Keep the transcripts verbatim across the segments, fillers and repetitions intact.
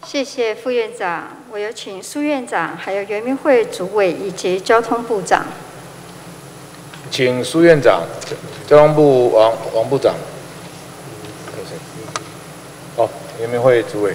谢谢副院长，我有请苏院长、还有原民会主委以及交通部长。 请苏院长、交通部王王部长。好，原民会主委。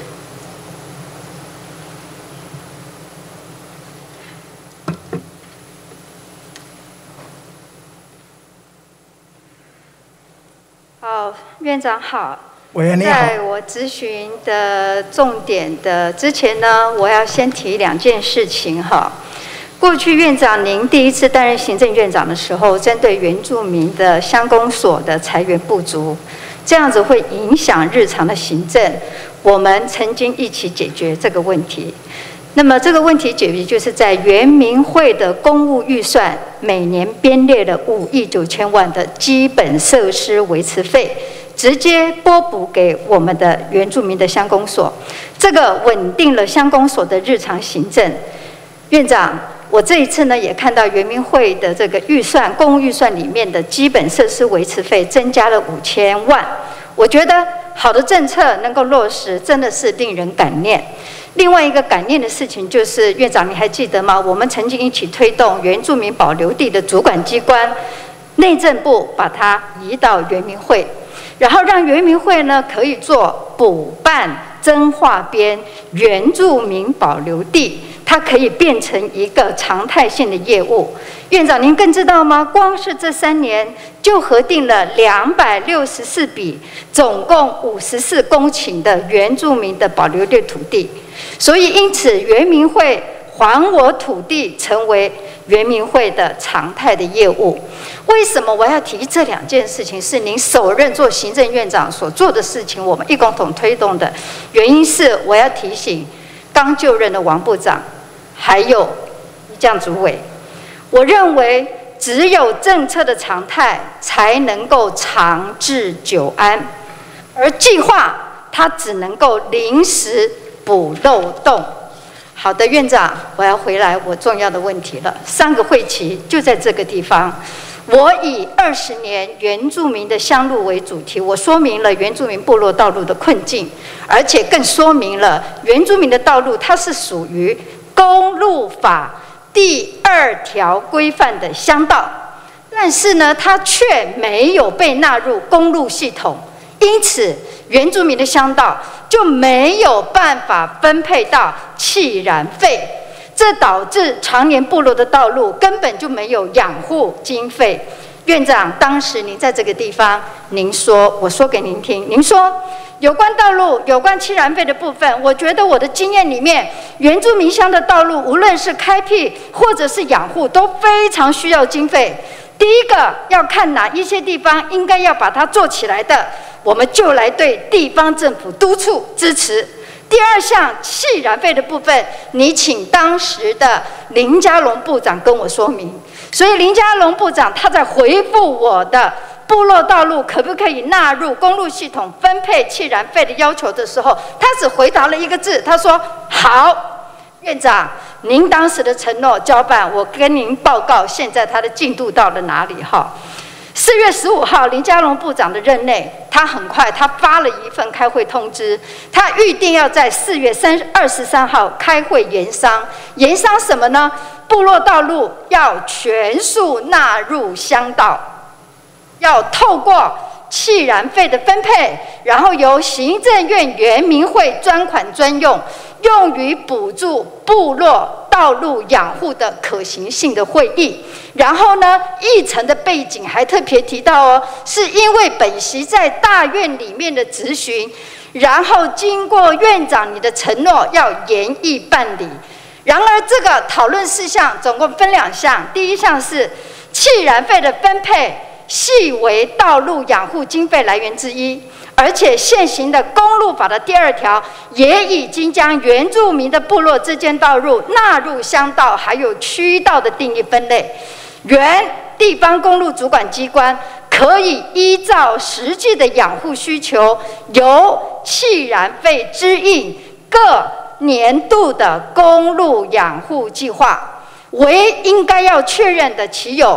好，院长好。 委员你好。 在我咨询的重点的之前呢，我要先提两件事情哈。过去院长您第一次担任行政院长的时候，针对原住民的乡公所的财源不足，这样子会影响日常的行政，我们曾经一起解决这个问题。 那么这个问题解决就是在原民会的公务预算每年编列了五亿九千万的基本设施维持费，直接拨补给我们的原住民的乡公所，这个稳定了乡公所的日常行政。院长，我这一次呢也看到原民会的这个预算公务预算里面的基本设施维持费增加了五千万，我觉得好的政策能够落实，真的是令人感念。 另外一个感念的事情就是，院长你还记得吗？我们曾经一起推动原住民保留地的主管机关，内政部把它移到原民会，然后让原民会呢可以做补办增划编原住民保留地，它可以变成一个常态性的业务。院长您更知道吗？光是这三年就核定了两百六十四笔，总共五十四公顷的原住民的保留地土地。 所以，因此，原民会还我土地成为原民会的常态的业务。为什么我要提这两件事情？是您首任做行政院长所做的事情，我们一共同推动的。原因是我要提醒刚就任的王部长，还有一将主委，我认为只有政策的常态才能够长治久安，而计划它只能够临时 补漏洞。好的，院长，我要回来我重要的问题了。上个会期就在这个地方，我以二十年原住民的乡路为主题，我说明了原住民部落道路的困境，而且更说明了原住民的道路它是属于公路法第二条规范的乡道，但是呢，它却没有被纳入公路系统，因此原住民的乡道 就没有办法分配到弃燃费，这导致常年部落的道路根本就没有养护经费。院长，当时您在这个地方，您说，我说给您听，您说有关道路、有关弃燃费的部分，我觉得我的经验里面，原住民乡的道路，无论是开辟或者是养护，都非常需要经费。第一个要看哪一些地方应该要把它做起来的， 我们就来对地方政府督促支持。第二项弃燃费的部分，你请当时的林佳龙部长跟我说明。所以林佳龙部长他在回复我的部落道路可不可以纳入公路系统分配弃燃费的要求的时候，他只回答了一个字，他说好。院长，您当时的承诺交办，我跟您报告，现在他的进度到了哪里？哈。 四月十五号，林佳龙部长的任内，他很快，他发了一份开会通知，他预定要在四月三二十三号开会研商，研商什么呢？部落道路要全数纳入乡道，要透过弃燃费的分配，然后由行政院原民会专款专用，用于补助部落 道路养护的可行性的会议，然后呢，议程的背景还特别提到哦，是因为本席在大院里面的质询，然后经过院长你的承诺要严议办理。然而，这个讨论事项总共分两项，第一项是弃燃费的分配，系为道路养护经费来源之一。 而且现行的公路法的第二条也已经将原住民的部落之间道路纳入乡道还有区道的定义分类，原地方公路主管机关可以依照实际的养护需求，由弃燃费支应各年度的公路养护计划。唯应该要确认的其有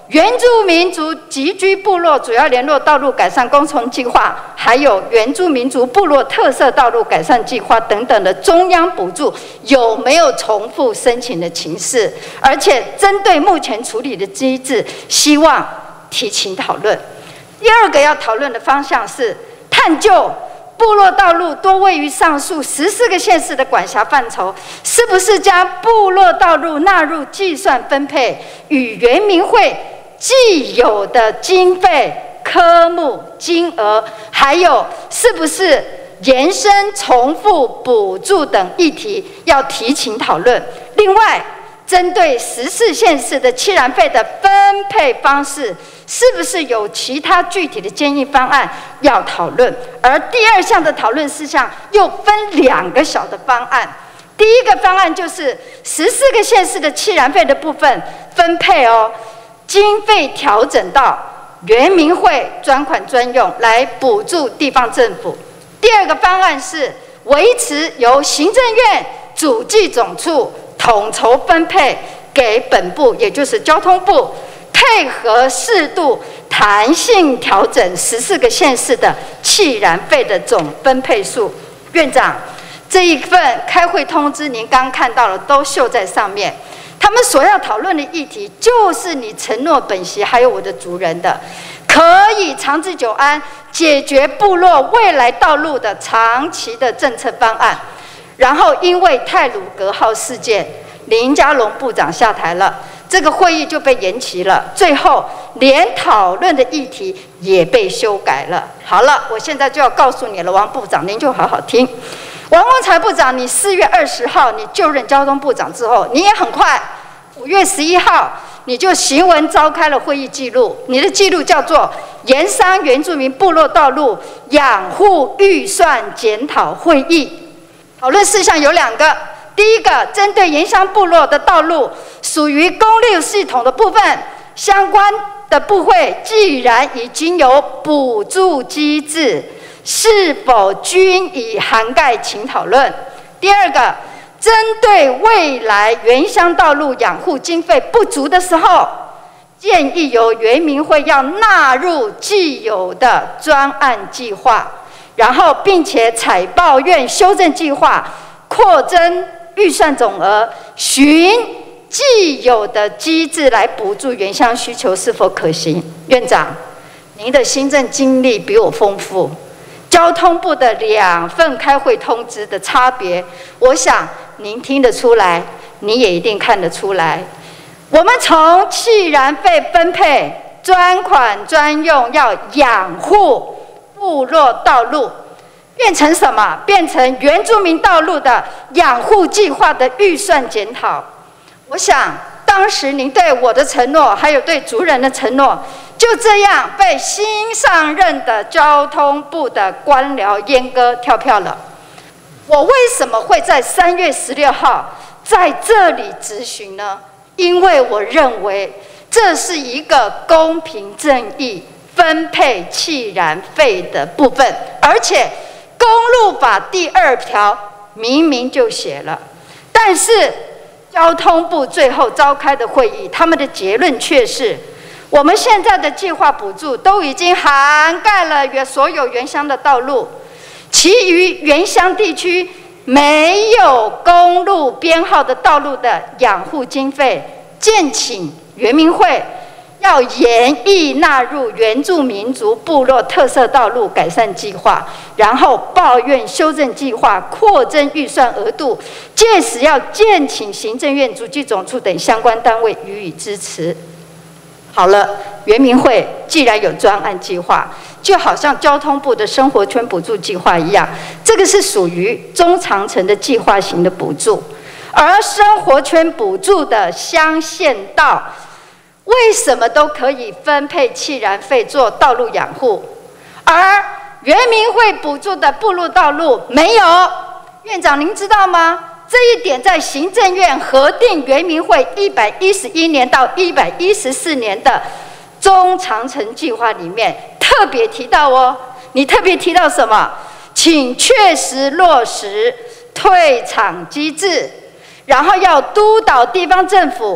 原住民族集居部落主要联络道路改善工程计划，还有原住民族部落特色道路改善计划等等的中央补助有没有重复申请的情势？而且针对目前处理的机制，希望提请讨论。第二个要讨论的方向是探究部落道路多位于上述十四个县市的管辖范畴，是不是将部落道路纳入计算分配，与原民会既有的经费、科目、金额，还有是不是延伸重复补助等议题，要提请讨论。另外，针对十四县市的弃燃费的分配方式，是不是有其他具体的建议方案要讨论？而第二项的讨论事项又分两个小的方案。第一个方案就是十四个县市的弃燃费的部分分配哦，经费调整到原民会专款专用来补助地方政府。第二个方案是维持由行政院主计总处统筹分配给本部，也就是交通部，配合适度弹性调整十四个县市的弃燃费的总分配数。院长，这一份开会通知您刚看到了，都秀在上面。他们所要讨论的议题，就是你承诺本席还有我的族人的，可以长治久安、解决部落未来道路的长期的政策方案。然后因为太鲁阁号事件，林佳龙部长下台了，这个会议就被延期了，最后连讨论的议题也被修改了。好了，我现在就要告诉你了，王部长，您就好好听。王光财部长，你四月二十号你就任交通部长之后，你也很快，五月十一号你就行文召开了会议记录，你的记录叫做盐商原住民部落道路养护预算检讨会议。讨论事项有两个，第一个，针对盐商部落的道路属于公路系统的部分，相关的部会既然已经有补助机制，是否均已涵盖，请讨论。第二个，针对未来原乡道路养护经费不足的时候，建议由原民会要纳入既有的专案计划，然后并且采报院修正计划，扩增预算总额，循既有的机制来补助原乡需求是否可行？院长，您的行政经历比我丰富，交通部的两份开会通知的差别，我想您听得出来，你也一定看得出来。我们从弃燃费分配专款专用，要养护部落道路，变成什么？变成原住民道路的养护计划的预算检讨。我想当时您对我的承诺，还有对族人的承诺，就这样被新上任的交通部的官僚阉割跳票了。我为什么会在三月十六号在这里质询呢？因为我认为这是一个公平正义分配弃燃费的部分，而且公路法第二条明明就写了，但是交通部最后召开的会议，他们的结论却是，我们现在的计划补助都已经涵盖了原所有原乡的道路，其余原乡地区没有公路编号的道路的养护经费，建请原民会要研议纳入原住民族部落特色道路改善计划，然后报院修正计划，扩增预算额度，届时要建请行政院主计总处等相关单位予以支持。好了，原民会既然有专案计划，就好像交通部的生活圈补助计划一样，这个是属于中长程的计划型的补助，而生活圈补助的乡县道，为什么都可以分配弃燃费做道路养护，而原民会补助的部落道路没有？院长您知道吗？这一点在行政院核定原民会一百一十一年到一百一十四年的中长程计划里面特别提到哦。你特别提到什么？请确实落实退场机制，然后要督导地方政府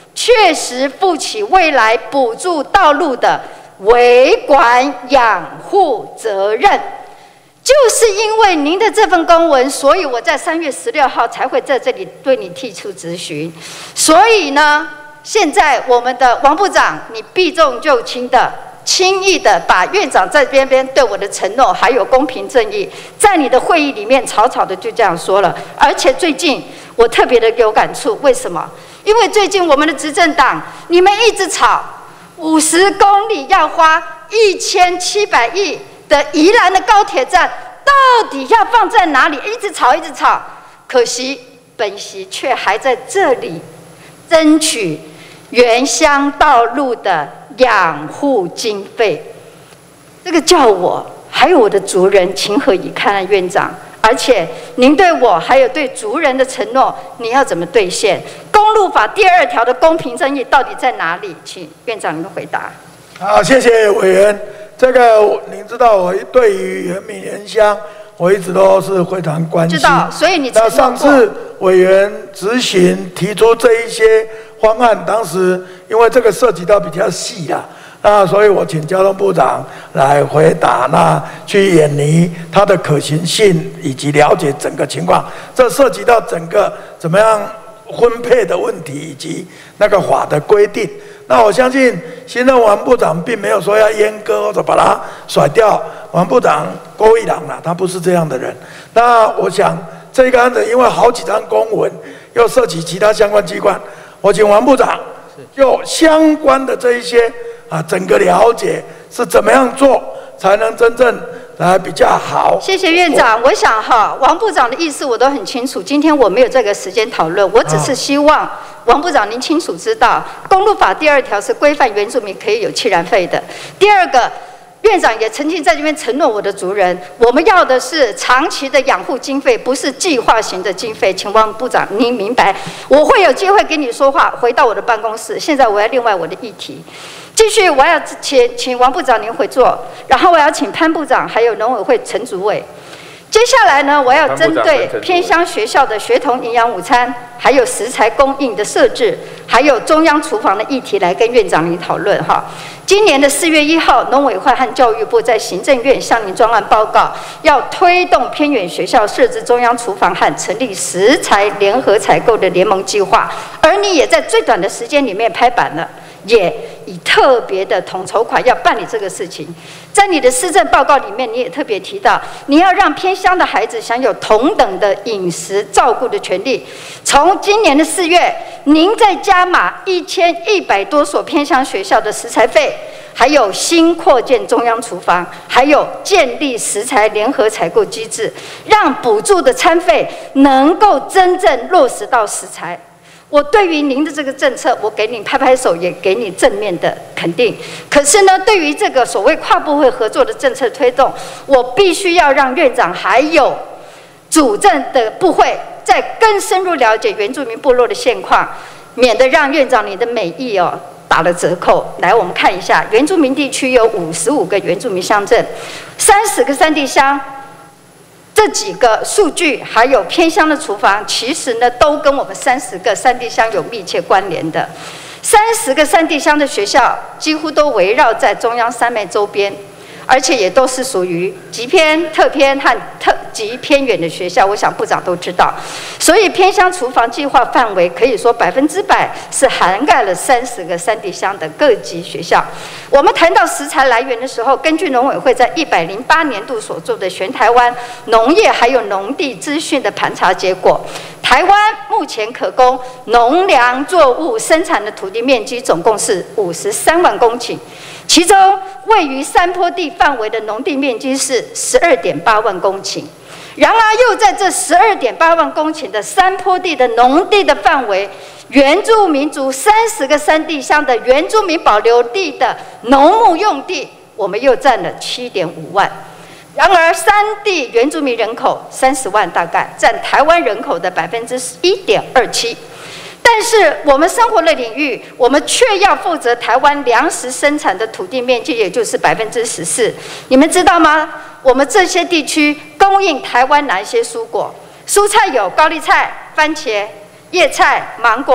确实负起未来补助道路的维管养护责任。就是因为您的这份公文，所以我在三月十六号才会在这里对你提出质询。所以呢，现在我们的王部长，你避重就轻的、轻易的把院长在边边对我的承诺，还有公平正义，在你的会议里面草草的就这样说了。而且最近我特别的有感触，为什么？因为最近我们的执政党，你们一直吵五十公里要花一千七百亿。的宜兰的高铁站到底要放在哪里？一直吵，一直吵。可惜本席却还在这里争取原乡道路的养护经费。这个叫我还有我的族人情何以堪啊，院长！而且您对我还有对族人的承诺，你要怎么兑现？公路法第二条的公平正义到底在哪里？请院长您回答。 好，谢谢委员。这个您知道，我对于原民原乡，我一直都是非常关心。 知道，所以你承诺过。 那上次委员质询提出这一些方案，当时因为这个涉及到比较细啦，那所以我请交通部长来回答，那去演拟它的可行性以及了解整个情况。这涉及到整个怎么样分配的问题以及那个法的规定。那我相信新任王部长并没有说要阉割或者把他甩掉。王部长郭一郎啦，他不是这样的人。那我想这个案子因为好几张公文，又涉及其他相关机关，我请王部长就相关的这一些啊，整个了解是怎么样做才能真正来比较好。 谢谢院长。我想哈，王部长的意思我都很清楚。今天我没有这个时间讨论，我只是希望王部长您清楚知道，公路法第二条是规范原住民可以有弃燃费的。第二个，院长也曾经在这边承诺我的族人，我们要的是长期的养护经费，不是计划型的经费。请王部长您明白，我会有机会跟你说话。回到我的办公室，现在我要另外我的议题。继续，我要请请王部长您回座，然后我要请潘部长还有农委会陈主委。接下来呢，我要针对偏乡学校的学童营养午餐，还有食材供应的设置，还有中央厨房的议题来跟院长您讨论哈。今年的四月一号，农委会和教育部在行政院向您专案报告，要推动偏远学校设置中央厨房和成立食材联合采购的联盟计划，而你也在最短的时间里面拍板了。也以特别的统筹款要办理这个事情，在你的施政报告里面，你也特别提到，你要让偏乡的孩子享有同等的饮食照顾的权利。从今年的四月，您再加码一千一百多所偏乡学校的食材费，还有新扩建中央厨房，还有建立食材联合采购机制，让补助的餐费能够真正落实到食材。我对于您的这个政策，我给你拍拍手，也给你正面的肯定。可是呢，对于这个所谓跨部会合作的政策推动，我必须要让院长还有主政的部会再更深入了解原住民部落的现况，免得让院长你的美意哦打了折扣。来，我们看一下，原住民地区有五十五个原住民乡镇，三十个山地乡。这几个数据还有偏乡的厨房，其实呢都跟我们三十个山地乡有密切关联的。三十个山地乡的学校几乎都围绕在中央山脉周边，而且也都是属于极偏、特偏和特极偏远的学校，我想部长都知道。所以偏乡厨房计划范围可以说百分之百是涵盖了三十个山地乡的各级学校。我们谈到食材来源的时候，根据农委会在一百零八年度所做的全台湾农业还有农地资讯的盘查结果，台湾目前可供农粮作物生产的土地面积总共是五十三万公顷。其中位于山坡地范围的农地面积是十二点八万公顷，然而又在这十二点八万公顷的山坡地的农地的范围，原住民族三十个山地乡的原住民保留地的农牧用地，我们又占了七点五万。然而山地原住民人口三十万，大概占台湾人口的百分之一点二七。但是我们生活的领域，我们却要负责台湾粮食生产的土地面积，也就是百分之十四。你们知道吗？我们这些地区供应台湾哪一些蔬果？蔬菜有高丽菜、番茄、叶菜、芒果。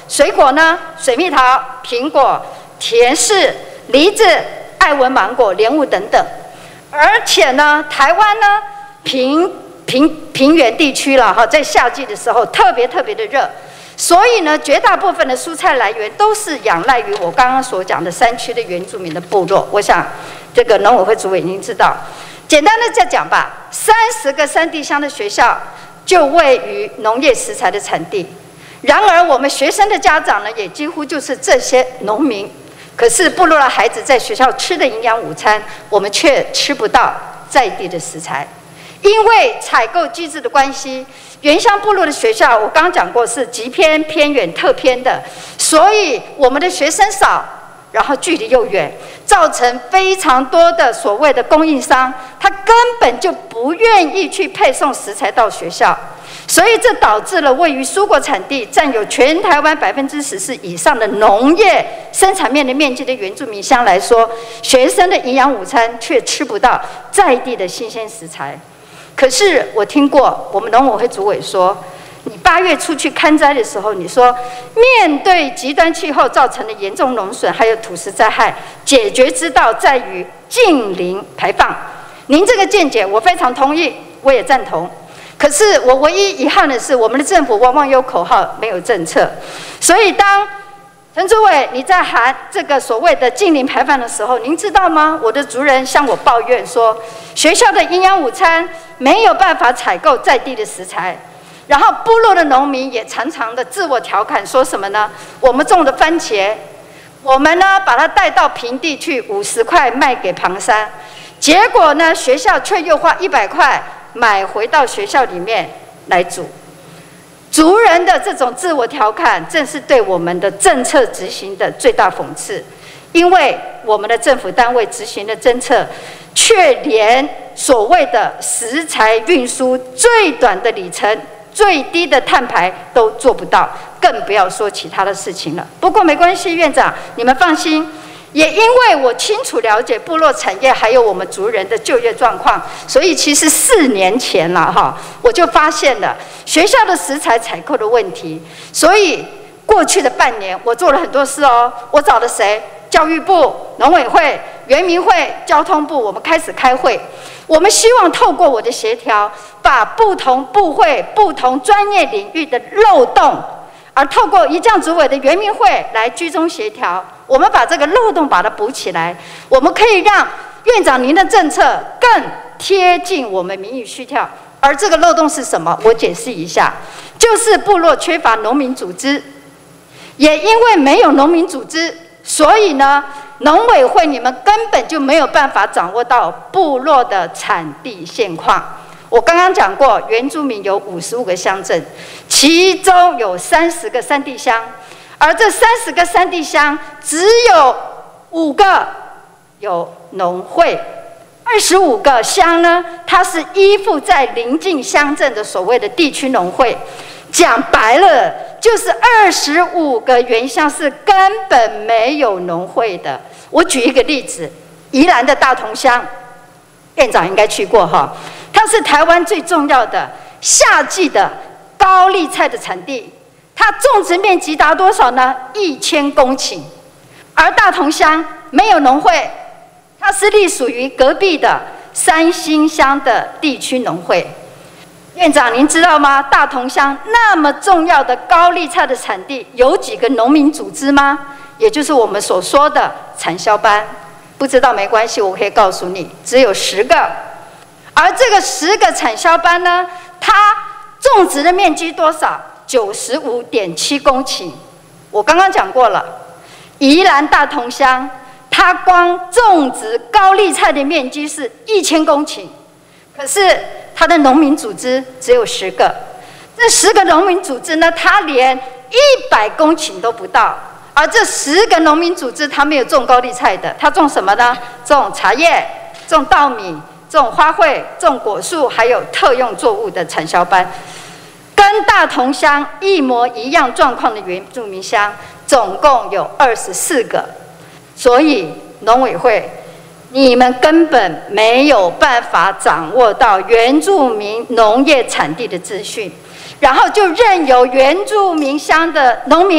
水果呢，水蜜桃、苹果、甜柿、梨子、爱文芒果、莲雾等等。而且呢，台湾呢，平平平原地区了哈，在夏季的时候特别特别的热，所以呢，绝大部分的蔬菜来源都是仰赖于我刚刚所讲的山区的原住民的部落。我想，这个农委会主委已经知道。简单的再讲吧，三十个山地乡的学校就位于农业食材的产地。然而，我们学生的家长呢，也几乎就是这些农民。可是，部落的孩子在学校吃的营养午餐，我们却吃不到在地的食材，因为采购机制的关系，原乡部落的学校，我刚刚讲过是极偏、偏远、特偏的，所以我们的学生少，然后距离又远，造成非常多的所谓的供应商，他根本就不愿意去配送食材到学校。所以这导致了位于蔬果产地占有全台湾百分之十四以上的农业生产面的面积的原住民乡来说，学生的营养午餐却吃不到在地的新鲜食材。可是我听过我们农委会主委说，你八月出去勘灾的时候，你说面对极端气候造成的严重农损还有土石灾害，解决之道在于近零排放。您这个见解我非常同意，我也赞同。可是我唯一遗憾的是，我们的政府往往有口号，没有政策。所以当陈主委你在喊这个所谓的近零排放的时候，您知道吗？我的族人向我抱怨说，学校的营养午餐没有办法采购在地的食材，然后部落的农民也常常的自我调侃，说什么呢？我们种的番茄，我们呢把它带到平地去，五十块卖给旁山，结果呢学校却又花一百块。买回到学校里面来煮，族人的这种自我调侃，正是对我们的政策执行的最大讽刺。因为我们的政府单位执行的政策，却连所谓的食材运输最短的里程、最低的碳排都做不到，更不要说其他的事情了。不过没关系，院长，你们放心。也因为我清楚了解部落产业还有我们族人的就业状况，所以其实四年前了哈，我就发现了学校的食材采购的问题。所以过去的半年，我做了很多事哦。我找了谁？教育部、农委会、原民会、交通部，我们开始开会。我们希望透过我的协调，把不同部会、不同专业领域的漏洞，而透过一将主委的原民会来居中协调。我们把这个漏洞把它补起来，我们可以让院长您的政策更贴近我们民意需要。而这个漏洞是什么？我解释一下，就是部落缺乏农民组织，也因为没有农民组织，所以呢，农委会你们根本就没有办法掌握到部落的产地现况。我刚刚讲过，原住民有五十五个乡镇，其中有三十个山地乡。而这三十个山地乡，只有五个有农会，二十五个乡呢，它是依附在邻近乡镇的所谓的地区农会。讲白了，就是二十五个原乡是根本没有农会的。我举一个例子，宜兰的大同乡，院长应该去过哈，它是台湾最重要的夏季的高丽菜的产地。它种植面积达多少呢？一千公顷，而大同乡没有农会，它是隶属于隔壁的三星乡的地区农会。院长，您知道吗？大同乡那么重要的高丽菜的产地，有几个农民组织吗？也就是我们所说的产销班。不知道没关系，我可以告诉你，只有十个。而这个十个产销班呢，它种植的面积多少？九十五点七公顷，我刚刚讲过了。宜兰大同乡，它光种植高丽菜的面积是一千公顷，可是它的农民组织只有十个。这十个农民组织呢，它连一百公顷都不到。而这十个农民组织，它没有种高丽菜的，它种什么呢？种茶叶、种稻米、种花卉、种果树，还有特用作物的产销班。跟大同乡一模一样状况的原住民乡，总共有二十四个。所以农委会，你们根本没有办法掌握到原住民农业产地的资讯，然后就任由原住民乡的农民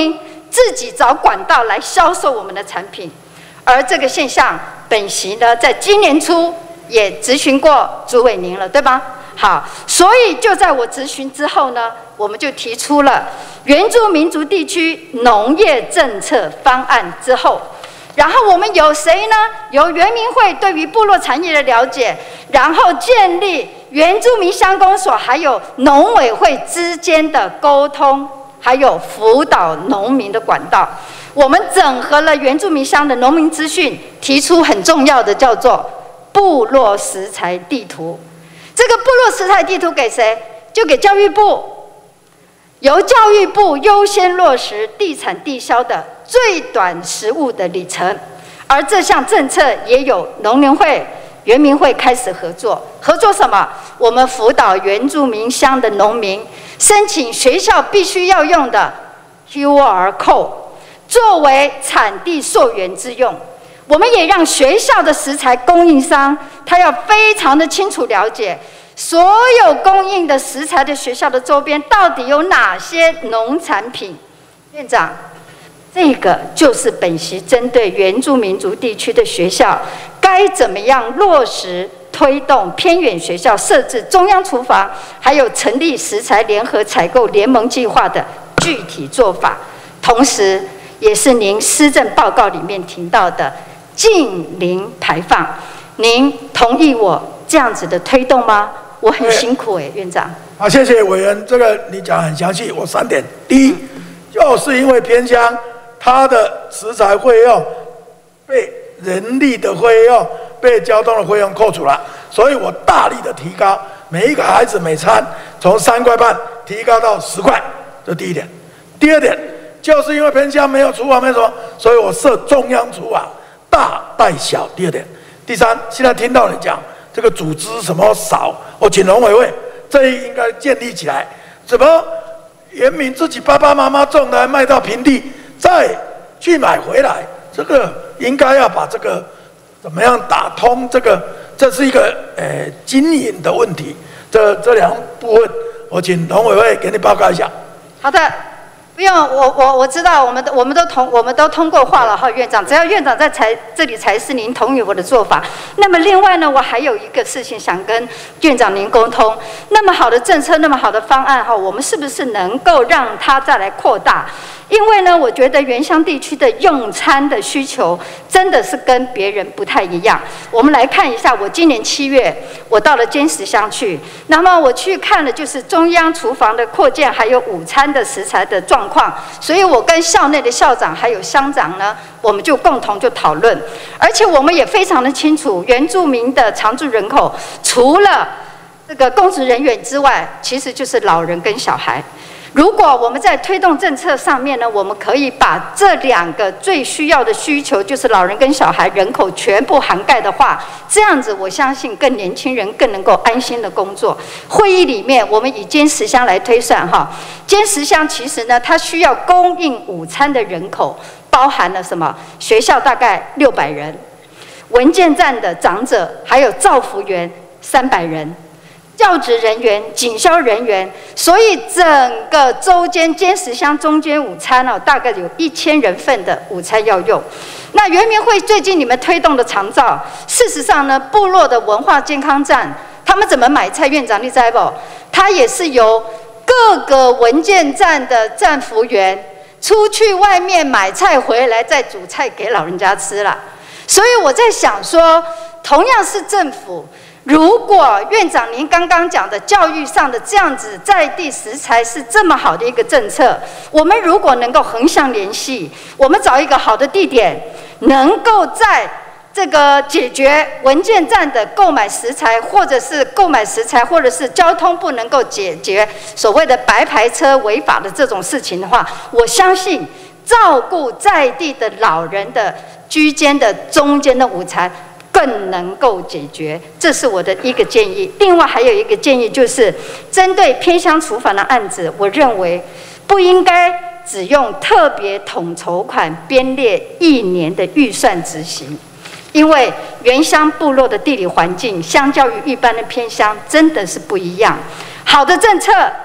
自己找管道来销售我们的产品。而这个现象，本席呢在今年初也质询过主委您了，对吗？好，所以就在我质询之后呢，我们就提出了原住民族地区农业政策方案之后，然后我们有谁呢？由原民会对于部落产业的了解，然后建立原住民乡公所还有农委会之间的沟通，还有辅导农民的管道。我们整合了原住民乡的农民资讯，提出很重要的叫做部落食材地图。这个部落食材地图给谁？就给教育部，由教育部优先落实地产地销的最短食物的里程。而这项政策也有农联会、原民会开始合作。合作什么？我们辅导原住民乡的农民申请学校必须要用的 Q R code 作为产地溯源之用。我们也让学校的食材供应商，他要非常的清楚了解所有供应的食材的学校的周边到底有哪些农产品。院长，这个就是本席针对原住民族地区的学校该怎么样落实推动偏远学校设置中央厨房，还有成立食材联合采购联盟计划的具体做法，同时也是您施政报告里面提到的净零排放。您同意我这样子的推动吗？我很辛苦哎、欸，院长。 好，谢谢委员，这个你讲很详细。我三点，第一，就是因为偏乡它的食材费用被人力的费用、被交通的费用扣除了，所以我大力的提高每一个孩子每餐从三块半提高到十块，这第一点。第二点，就是因为偏乡没有厨房，没有什么，所以我设中央厨房，大带小。第二点，第三，现在听到你讲这个组织什么少，我请农委会，这应该建立起来。怎么原民自己爸爸妈妈种的卖到平地，再去买回来，这个应该要把这个怎么样打通？这个这是一个呃经营的问题。这这两部分，我请农委会给你报告一下。 好的。不用，我我我知道，我们我们都通我们都通过话了哈，院长，只要院长在才这里才是您同意我的做法。那么另外呢，我还有一个事情想跟院长您沟通。那么好的政策，那么好的方案哈，我们是不是能够让它再来扩大？因为呢，我觉得原乡地区的用餐的需求真的是跟别人不太一样。我们来看一下，我今年七月我到了尖石乡去，那么我去看了就是中央厨房的扩建，还有午餐的食材的状况。所以我跟校内的校长还有乡长呢，我们就共同就讨论，而且我们也非常的清楚，原住民的常住人口除了这个公职人员之外，其实就是老人跟小孩。如果我们在推动政策上面呢，我们可以把这两个最需要的需求，就是老人跟小孩人口全部涵盖的话，这样子我相信更年轻人更能够安心的工作。会议里面我们以尖石乡来推算哈，尖石乡其实呢，它需要供应午餐的人口包含了什么？学校大概六百人，文件站的长者还有照服员三百人。教职人员、警消人员，所以整个周间尖石乡中间午餐哦，大概有一千人份的午餐要用。那原民会最近你们推动的长照，事实上呢，部落的文化健康站，他们怎么买菜？院长你知不？他也是由各个文件站的站服员出去外面买菜回来，再煮菜给老人家吃了。所以我在想说，同样是政府。如果院长您刚刚讲的教育上的这样子在地食材是这么好的一个政策，我们如果能够横向联系，我们找一个好的地点，能够在这个解决文件站的购买食材，或者是购买食材，或者是交通部能够解决所谓的白牌车违法的这种事情的话，我相信照顾在地的老人的居间的中间的午餐更能够解决，这是我的一个建议。另外还有一个建议，就是针对偏乡厨房的案子，我认为不应该只用特别统筹款编列一年的预算执行，因为原乡部落的地理环境相较于一般的偏乡真的是不一样。好的政策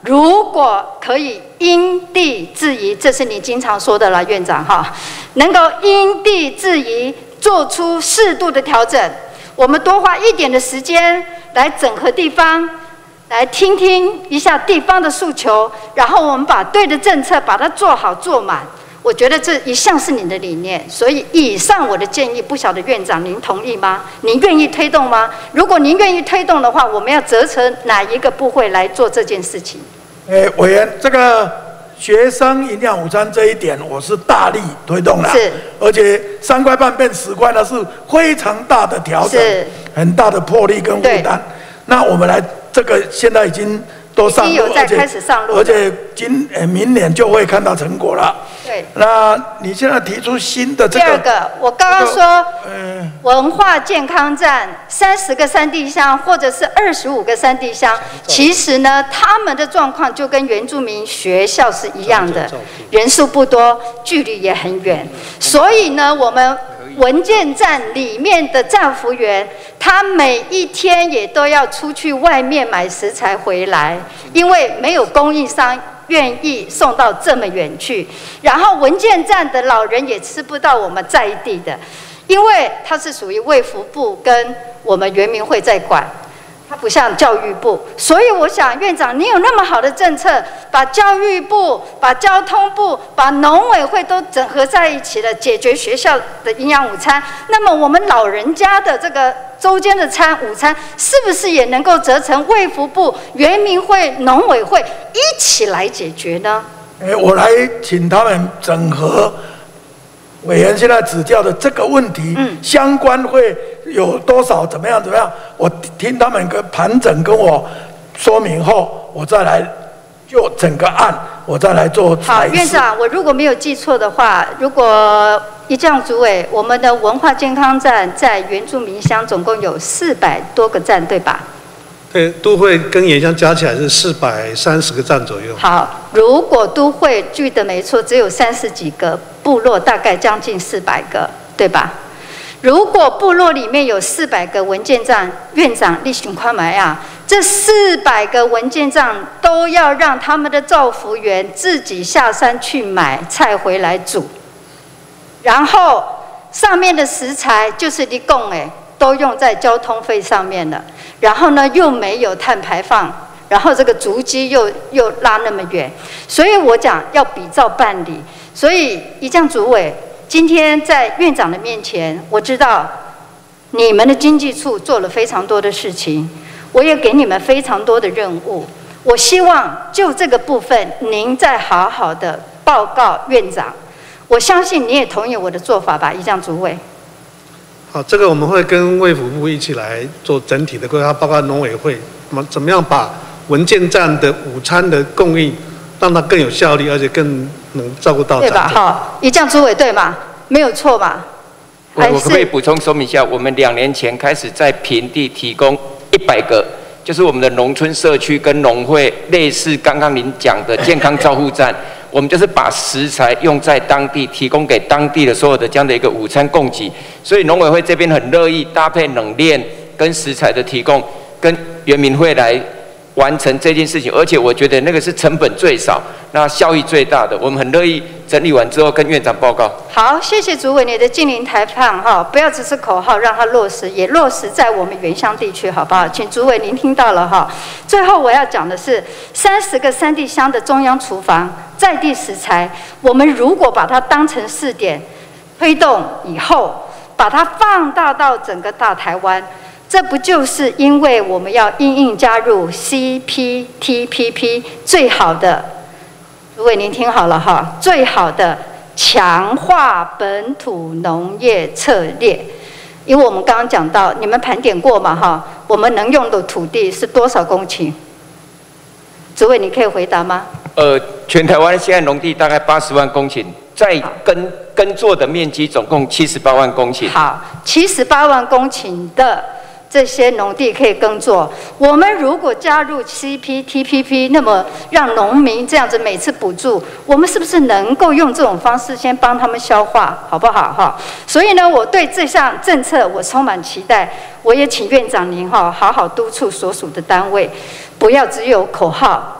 如果可以因地制宜，这是你经常说的了，院长哈，能够因地制宜做出适度的调整，我们多花一点的时间来整合地方，来听听一下地方的诉求，然后我们把对的政策把它做好做满。我觉得这一向是你的理念，所以以上我的建议，不晓得院长您同意吗？您愿意推动吗？如果您愿意推动的话，我们要责成哪一个部会来做这件事情？ 诶，委员，这个学生营养午餐这一点，我是大力推动了， 是， 而且三块半变十块呢，是非常大的调整，很大的魄力跟负担。那我们来，这个现在已经都上路， 已经有在开始上路， 而且今呃明年就会看到成果了。 对， 那你现在提出新的这个， 第二个，我刚刚说，嗯，文化健康站三十个山地乡，或者是二十五个山地乡，其实呢，他们的状况就跟原住民学校是一样的，人数不多，距离也很远，所以呢，我们文健站里面的站服员，他每一天也都要出去外面买食材回来，因为没有供应商愿意送到这么远去，然后文健站的老人也吃不到我们在地的，因为它是属于卫福部跟我们原民会在管，它不像教育部，所以我想院长，你有那么好的政策，把教育部、把交通部、把农委会都整合在一起了，解决学校的营养午餐，那么我们老人家的这个周间的餐午餐，是不是也能够折成卫福部、原民会、农委会一起来解决呢？ 哎，我来请他们整合委员现在指教的这个问题，嗯，相关会有多少？怎么样？怎么样？我听他们跟盘整跟我说明后，我再来就整个案，我再来做好，院长，我如果没有记错的话，如果一将主委，我们的文化健康站在原住民乡总共有四百多个站，对吧？ 对，都会跟原乡加起来是四百三十个站左右。 好，如果都会记得没错，只有三十几个，部落大概将近四百个，对吧？如果部落里面有四百个文健站，院长你想看没啊？这四百个文健站都要让他们的照服员自己下山去买菜回来煮，然后上面的食材就是你讲的，都用在交通费上面了。然后呢，又没有碳排放，然后这个足迹又又拉那么远，所以我讲要比照办理。所以一将主委今天在院长的面前，我知道你们的经济处做了非常多的事情，我也给你们非常多的任务。我希望就这个部分，您再好好的报告院长。我相信你也同意我的做法吧，一将主委。 好，这个我们会跟卫福部一起来做整体的规划，包括农委会，怎么怎么样把文健站的午餐的供应，让它更有效率，而且更能照顾到对吧？好，一将主委对吗？没有错吧？ 我我可不可以补充说明一下？我们两年前开始在平地提供一百个，就是我们的农村社区跟农会类似刚刚您讲的健康照护站。我们就是把食材用在当地，提供给当地的所有的这样的一个午餐供给，所以农委会这边很乐意搭配冷链跟食材的提供，跟原民会来完成这件事情，而且我觉得那个是成本最少，那效益最大的，我们很乐意整理完之后跟院长报告。 好，谢谢主委你的近邻台胖哈，不要只是口号，让它落实，也落实在我们原乡地区，好不好？请主委您听到了哈。最后我要讲的是，三十个山地乡的中央厨房在地食材，我们如果把它当成试点推动以后，把它放大到整个大台湾。这不就是因为我们要因应加入 C P T P P 最好的，诸位您听好了哈，最好的强化本土农业策略。因为我们刚刚讲到，你们盘点过嘛哈，我们能用的土地是多少公顷？诸位你可以回答吗？ 呃，全台湾现在农地大概八十万公顷，在耕耕作的面积总共七十八万公顷。 好，七十八万公顷的这些农地可以耕作。我们如果加入 C P T P P， 那么让农民这样子每次补助，我们是不是能够用这种方式先帮他们消化，好不好哈？所以呢，我对这项政策我充满期待。我也请院长您哈好好督促所属的单位，不要只有口号，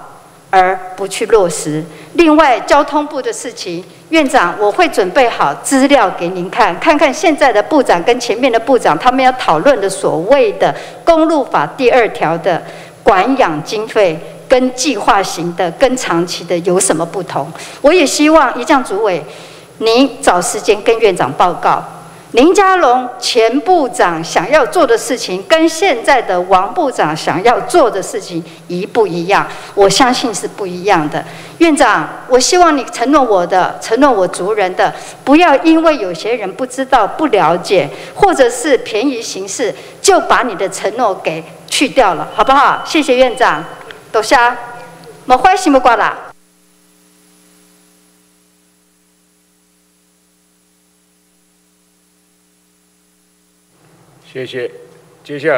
而不去落实。另外，交通部的事情，院长，我会准备好资料给您看，看看现在的部长跟前面的部长他们要讨论的所谓的公路法第二条的管养经费，跟计划型的、跟长期的有什么不同？我也希望一将主委，您找时间跟院长报告。林佳龙前部长想要做的事情，跟现在的王部长想要做的事情一不一样？我相信是不一样的。院长，我希望你承诺我的，承诺我族人的，不要因为有些人不知道、不了解，或者是便宜行事，就把你的承诺给去掉了，好不好？谢谢院长。多谢，莫欢喜莫挂啦。 谢谢，接下来。